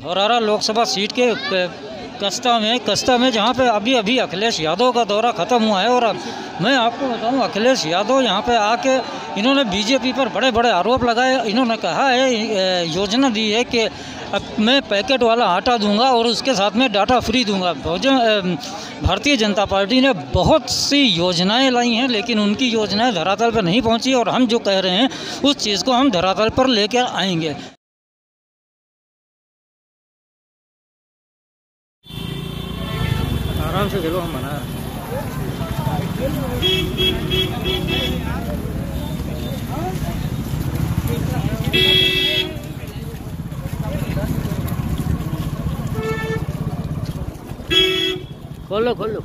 Dhaurahra Lok Sabha seat के कस्ता में जहाँ पे अभी अखिलेश यादव का दौरा ख़त्म हुआ है। और मैं आपको बताऊं, अखिलेश यादव यहाँ पे आके इन्होंने बीजेपी पर बड़े बड़े आरोप लगाए। इन्होंने कहा है, योजना दी है कि मैं पैकेट वाला आटा दूंगा और उसके साथ में डाटा फ्री दूंगा। भारतीय जनता पार्टी ने बहुत सी योजनाएं लाई हैं, लेकिन उनकी योजनाएं धरातल पर नहीं पहुंची। और हम जो कह रहे हैं उस चीज़ को हम धरातल पर लेकर आएंगे। आराम से चलो, हम मना खोलो खोलो।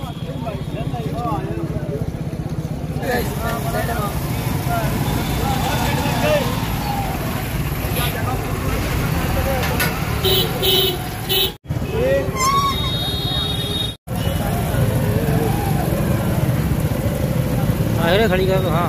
अरे खड़ी कर दो। हाँ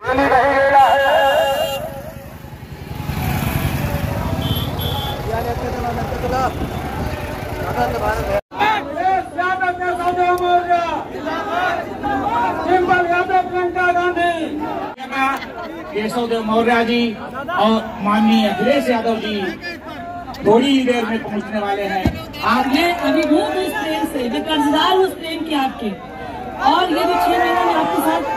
केशव देव मौर्य जी और माननीय अखिलेश यादव जी थोड़ी ही देर में पहुंचने वाले हैं। आपने अभिभूत उस प्रेम से, मैं कर्जदार उस प्रेम की आपके, और ये जो 6 महीने में आपके साथ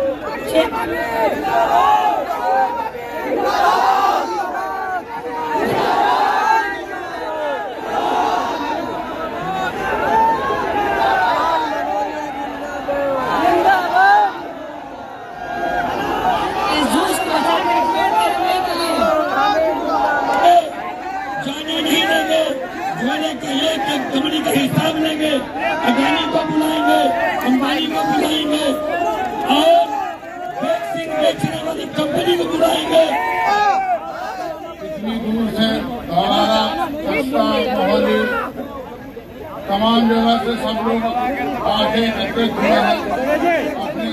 कंपनी का हिसाब लेंगे, अदानी को बुलाएंगे, अंबानी को बुलाएंगे और वैक्सीन बेचने वाली कंपनी को बुलाएंगे। इतनी दूर से धौरहरा, कस्बा, मोहाली तमाम जगह से सब लोग आके एकत्रित हुए हैं अपने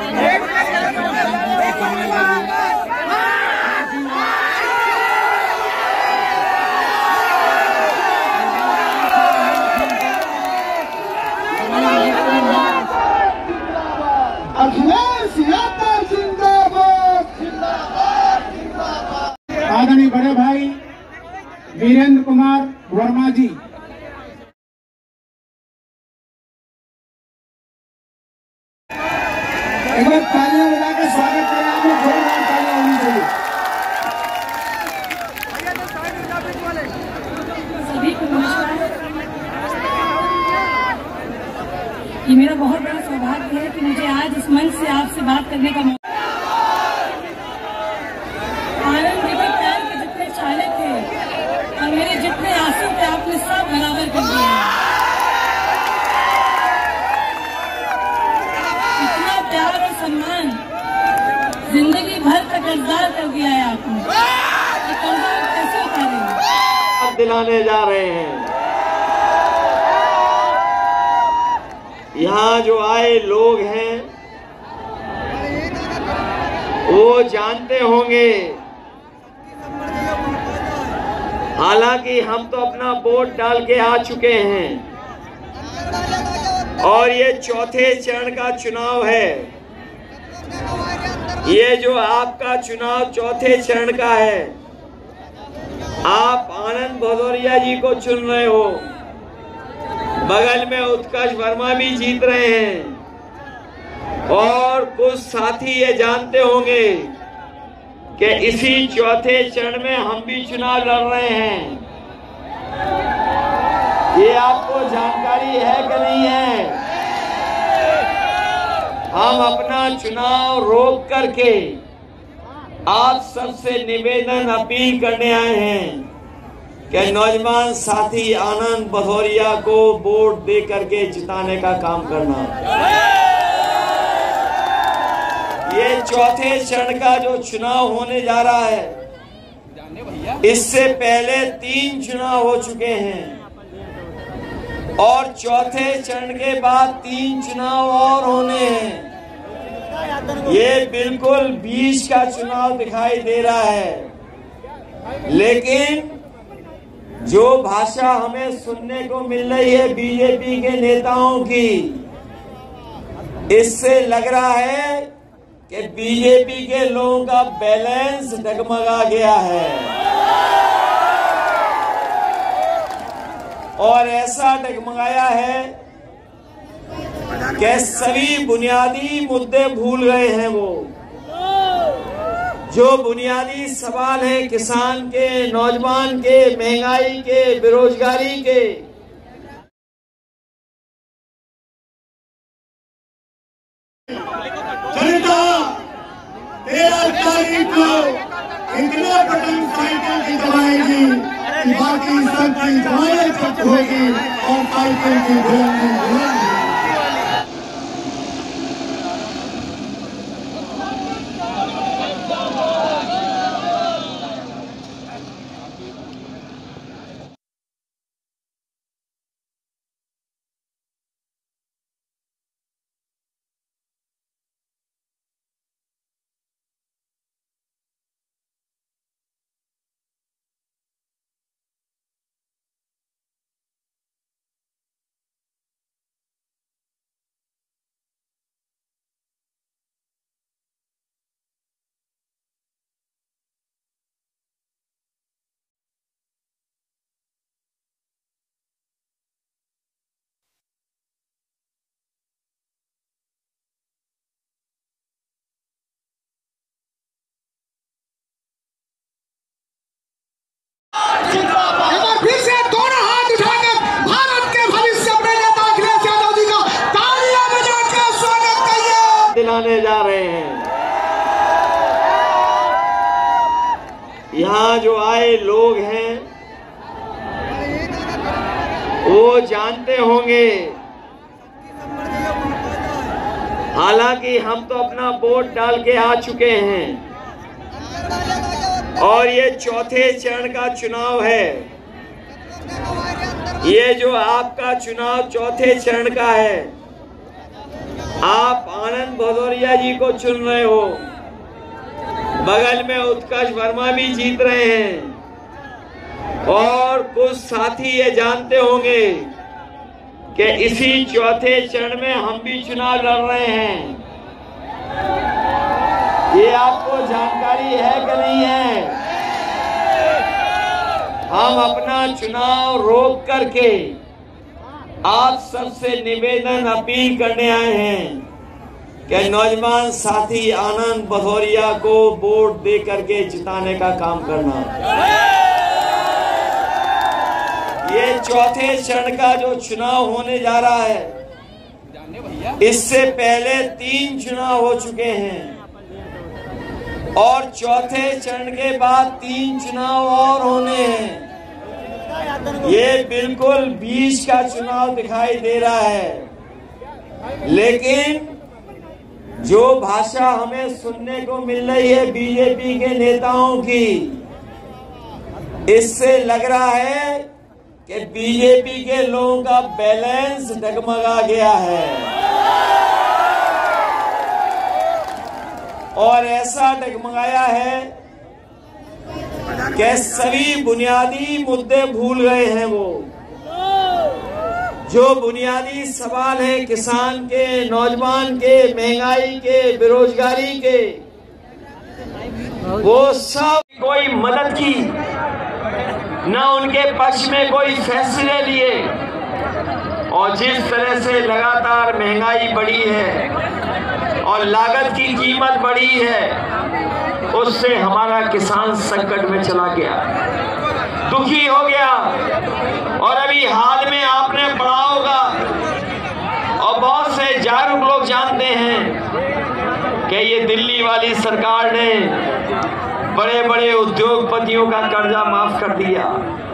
अखिलेश यादव जिंदाबाद जिंदाबाद जिंदाबाद। आदरणीय बड़े भाई वीरेंद्र कुमार वर्मा जी, एक बार तालियां बजा के स्वागत करें। आपने जोरदार तालियां होनी चाहिए। सभी को नमस्कार। ये मेरा बहुत बड़ा सौभाग्य है कि मुझे आज इस मंच से आपसे बात करने का मौका। आनंद जी के प्यार के जितने छाले थे और मेरे जितने आंसू थे, आपने सब बराबर कर दिए। इतना प्यार और सम्मान जिंदगी भर का कर्जदार कर दिया है आपने। ये कर्जा कैसे उतारेंगे? दिलाने जा रहे हैं। यहाँ जो आए लोग हैं वो जानते होंगे, हालांकि हम तो अपना वोट डाल के आ चुके हैं और ये चौथे चरण का चुनाव है। ये जो आपका चुनाव चौथे चरण का है, आप आनंद भदौरिया जी को चुन रहे हो, बगल में उत्कर्ष वर्मा भी जीत रहे हैं और कुछ साथी ये जानते होंगे कि इसी चौथे चरण में हम भी चुनाव लड़ रहे हैं। ये आपको जानकारी है कि नहीं है? हम अपना चुनाव रोक करके आप सबसे निवेदन अपील करने आए हैं कि नौजवान साथी आनंद भदौरिया को वोट दे करके जिताने का काम करना। ये चौथे चरण का जो चुनाव होने जा रहा है, इससे पहले 3 चुनाव हो चुके हैं और चौथे चरण के बाद 3 चुनाव और होने हैं। ये बिल्कुल बीच का चुनाव दिखाई दे रहा है, लेकिन जो भाषा हमें सुनने को मिल रही है बीजेपी के नेताओं की, इससे लग रहा है कि बीजेपी के लोगों का बैलेंस डगमगा गया है। और ऐसा डगमगाया है कि सभी बुनियादी मुद्दे भूल गए हैं। वो जो बुनियादी सवाल है किसान के, नौजवान के, महंगाई के, बेरोजगारी के, जनता 13 तारीख को इतने बटन साइकिल की दबाएगी कि बाकी सबकी दवाएं खत्म होगी और साइकिल की घूम दिलाने जा रहे हैं। यहाँ जो आए लोग हैं वो जानते होंगे, हालांकि हम तो अपना वोट डाल के आ चुके हैं और ये चौथे चरण का चुनाव है। ये जो आपका चुनाव चौथे चरण का है, आप आनंद भदौरिया जी को चुन रहे हो, बगल में उत्कर्ष वर्मा भी जीत रहे हैं और कुछ साथी ये जानते होंगे कि इसी चौथे चरण में हम भी चुनाव लड़ रहे हैं। ये आपको जानकारी है कि नहीं है? हम अपना चुनाव रोक करके आप सबसे निवेदन अपील करने आए हैं कि नौजवान साथी आनंद भदौरिया को वोट दे करके जिताने का काम करना। ये चौथे चरण का जो चुनाव होने जा रहा है, इससे पहले 3 चुनाव हो चुके हैं और चौथे चरण के बाद 3 चुनाव और होने हैं। ये बिल्कुल बीच का चुनाव दिखाई दे रहा है, लेकिन जो भाषा हमें सुनने को मिल रही है बीजेपी के नेताओं की, इससे लग रहा है कि बीजेपी के लोगों का बैलेंस डगमगा गया है। और ऐसा डगमगाया है कि सभी बुनियादी मुद्दे भूल गए हैं। वो जो बुनियादी सवाल है किसान के, नौजवान के, महंगाई के, बेरोजगारी के, वो सब कोई मदद की, न उनके पक्ष में कोई फैसले लिए। और जिस तरह से लगातार महंगाई बढ़ी है और लागत की कीमत बढ़ी है, उससे हमारा किसान संकट में चला गया, दुखी हो गया। और अभी हाल में आपने पढ़ा होगा और बहुत से जागरूक लोग जानते हैं कि ये दिल्ली वाली सरकार ने बड़े बड़े उद्योगपतियों का कर्जा माफ कर दिया।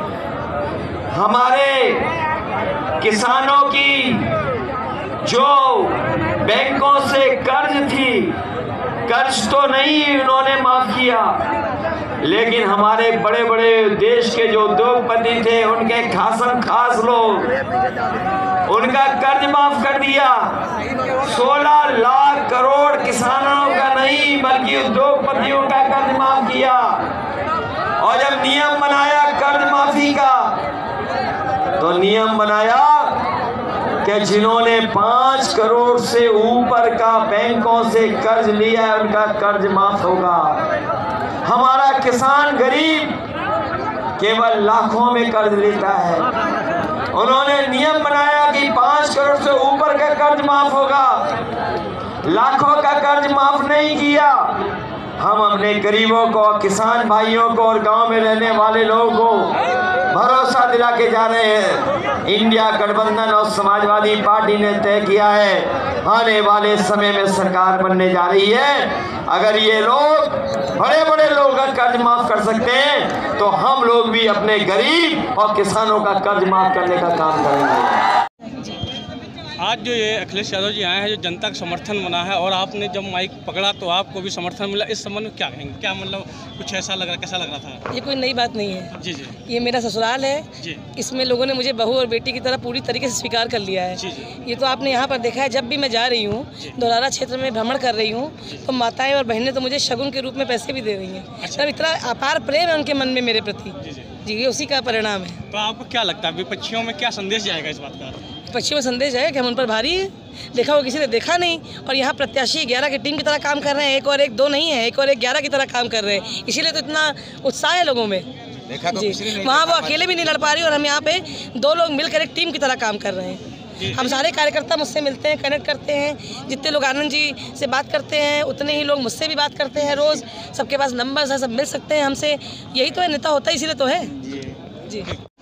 हमारे किसानों की जो बैंकों से कर्ज थी, कर्ज तो नहीं उन्होंने माफ किया, लेकिन हमारे बड़े बड़े देश के जो उद्योगपति थे, उनके खासम खास लोग, उनका कर्ज माफ कर दिया। 16 लाख करोड़ किसानों का नहीं बल्कि उद्योगपतियों का कर्ज माफ किया। और जब नियम बनाया कर्ज माफी का, कि जिन्होंने 5 करोड़ से ऊपर का बैंकों से कर्ज लिया है उनका कर्ज माफ होगा। हमारा किसान गरीब केवल लाखों में कर्ज लेता है। उन्होंने नियम बनाया कि 5 करोड़ से ऊपर का कर्ज माफ होगा, लाखों का कर्ज माफ नहीं किया। हम अपने गरीबों को, किसान भाइयों को और गांव में रहने वाले लोगों को भरोसा दिला के जा रहे हैं। इंडिया गठबंधन और समाजवादी पार्टी ने तय किया है आने वाले समय में सरकार बनने जा रही है। अगर ये लोग बड़े बड़े लोग का कर्ज माफ कर सकते हैं तो हम लोग भी अपने गरीब और किसानों का कर्ज माफ करने का काम करेंगे। आज जो ये अखिलेश यादव जी आए हैं, जो जनता का समर्थन बना है और आपने जब माइक पकड़ा तो आपको भी समर्थन मिला, इस संबंध में क्या कहेंगे? क्या मतलब कुछ ऐसा लग रहा, कैसा लग रहा था? ये कोई नई बात नहीं है जी जी। ये मेरा ससुराल है जी। इसमें लोगों ने मुझे बहू और बेटी की तरह पूरी तरीके से स्वीकार कर लिया है। जी जी। ये तो आपने यहाँ पर देखा है, जब भी मैं जा रही हूँ, धौलारा क्षेत्र में भ्रमण कर रही हूँ, तो माताएं और बहनें तो मुझे शगुन के रूप में पैसे भी दे रही हैं। मतलब इतना अपार प्रेम है उनके मन में मेरे प्रति। जी, ये उसी का परिणाम है। तो आपको क्या लगता है विपक्षियों में क्या संदेश जाएगा इस बात का? विपक्षियों में संदेश है कि हम उन पर भारी है, देखा वो किसी ने देखा नहीं। और यहाँ प्रत्याशी 11 की टीम की तरह काम कर रहे हैं, 1 और 1 2 नहीं है, 1 और 1 11 की तरह काम कर रहे हैं। इसीलिए तो इतना उत्साह है लोगों में। देखा तो जी, वहाँ वो अकेले भी नहीं लड़ पा रही और हम यहाँ पे 2 लोग मिलकर एक टीम की तरह काम कर रहे हैं। हम सारे कार्यकर्ता मुझसे मिलते हैं, कनेक्ट करते हैं। जितने लोग आनंद जी से बात करते हैं उतने ही लोग मुझसे भी बात करते हैं रोज़। सबके पास नंबर है, सब मिल सकते हैं हमसे। यही तो है, नेता होता है इसीलिए तो है जी।